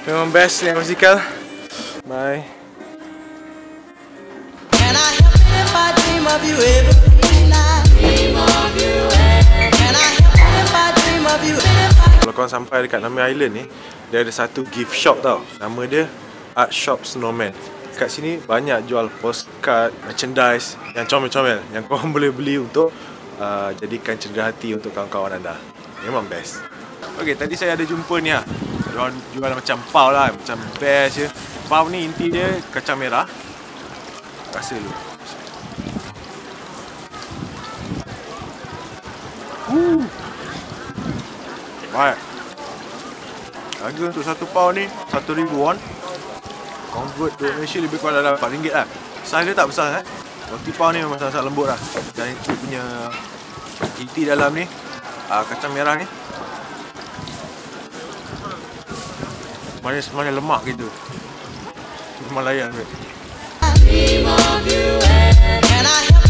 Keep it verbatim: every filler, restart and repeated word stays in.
Memang best yang musikal. Bye. Can I help it if I dream of you every night? Dream of you every night. Can I help it if I dream of you every night? Kalau korang sampai dekat Nami Island ni, dia ada satu gift shop tau. Nama dia Art Shop Snowman. Kat sini banyak jual postcard, merchandise yang comel-comel yang korang boleh beli untuk uh, jadikan cendera hati untuk kawan-kawan anda. Memang best. Okay, tadi saya ada jumpa ni lah. Diorang jual macam pau lah, macam best je. Pau ni inti dia kacang merah. Rasa dulu. Woo. Baik. Harga untuk satu pau ni satu ribu won. Convert to Malaysia lebih kurang dalam empat ringgit lah. Saiz dia tak besar eh. Roti pau ni memang sangat lembut lah. Dan itu punya inti dalam ni uh, kacang merah ni manis-manis lemak gitu. Memang layan. Dream of you and can I help